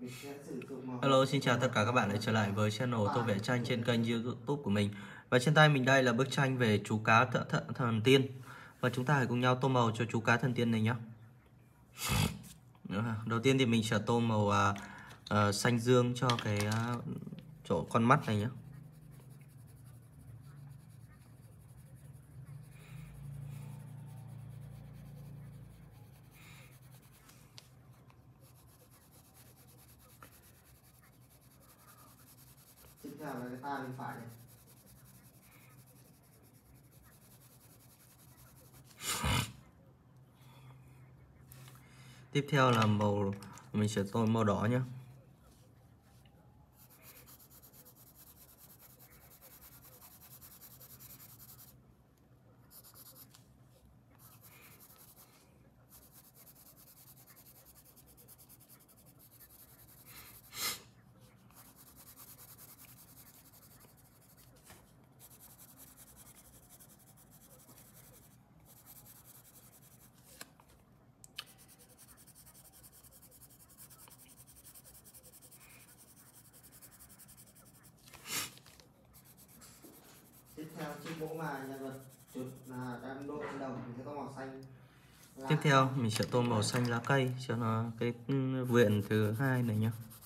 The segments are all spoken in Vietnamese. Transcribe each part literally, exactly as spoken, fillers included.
Mình sẽ sử dụng màu. Hello, xin chào tất cả các bạn đã trở lại với channel Tô vẽ tranh trên kênh YouTube của mình. Và trên tay mình đây là bức tranh về chú cá th th thần tiên. Và chúng ta hãy cùng nhau tô màu cho chú cá thần tiên này nhé. Đầu tiên thì mình sẽ tô màu uh, uh, xanh dương cho cái uh, chỗ con mắt này nhé. Tiếp theo là cái tai bên phải này. Tiếp theo là màu mình sẽ tô màu đỏ nhé. Tiếp theo chiếc mũ mà nhân vật chuột là đang đội trên đầu mình sẽ có màu xanh. Tiếp theo mình sẽ tô màu xanh lá cây cho nó cái viền thứ hai này nhé.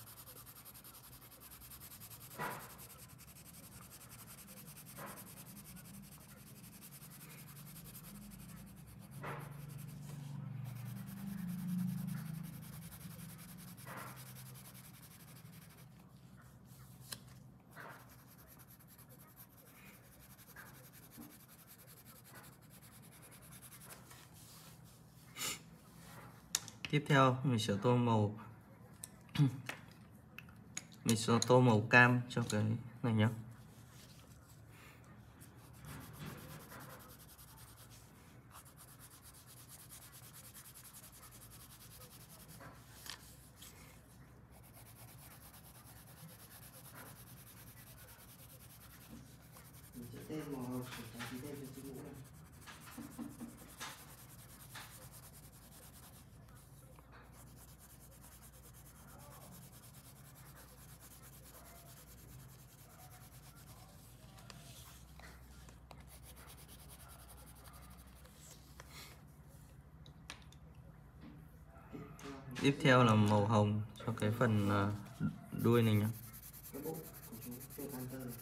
Tiếp theo mình sẽ tô màu mình sẽ tô màu cam cho cái này nhé. Mình sẽ tên màu hồng để tránh ký tên cho chiếc mũ này. Tiếp theo là màu hồng cho cái phần đuôi này nhé. Cái bụng của chú chuột panther này.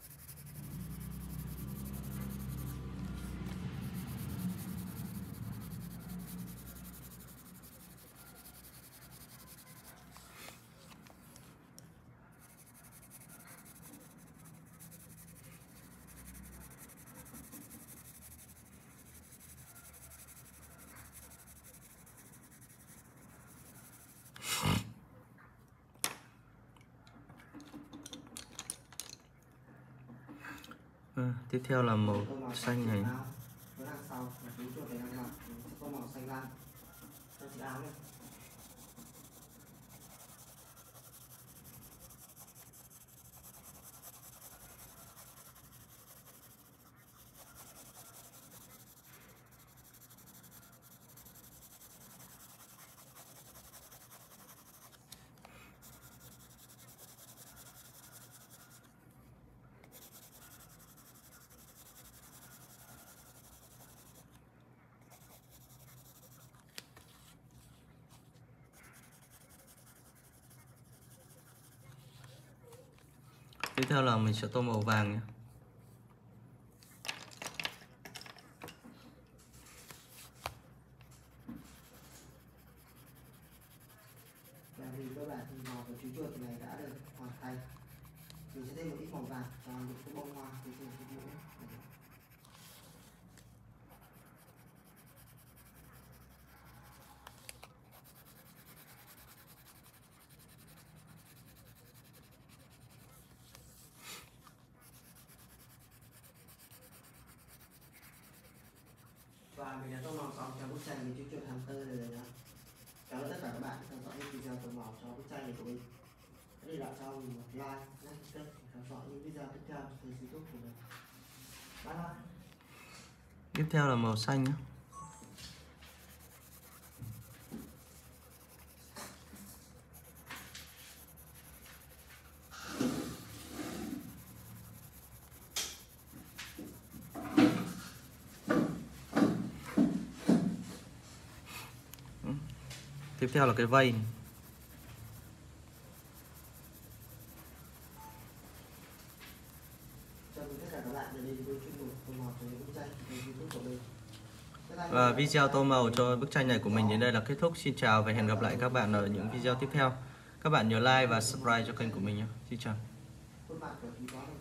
À, tiếp theo là màu xanh này. Với đằng sau là chú chuột này đang mặc sẽ có màu xanh lam cho chiếc áo này. Tiếp theo là mình sẽ tô màu vàng nhé. Và vì cơ bản thì màu của chú chuột này đã được hoàn thành. Mình sẽ thêm một ít màu vàng cho những cái bông hoa cuối cùng chiếc mũ. Và mình đã tô màu xong cho bức tranh với chú chuột hamster này rồi nhá. Cảm ơn tất cả các bạn đã theo dõi video tô màu cho bức tranh này của mình. Hãy để lại cho mình một like, đăng ký kênh để theo dõi những video tiếp theo trên YouTube của mình. Bye bye. Tiếp theo là màu xanh nhé. Tiếp theo là cái vây này. Chào mừng tất cả các bạn đã đến với chuyên mục tô màu cho những bức tranh trên YouTube của mình. Và video tô màu cho bức tranh này của mình đến đây là kết thúc. Xin chào và hẹn gặp lại các bạn ở những video tiếp theo. Các bạn nhớ like và subscribe cho kênh của mình nhé. Xin chào. Khuôn mặt của Thúy Có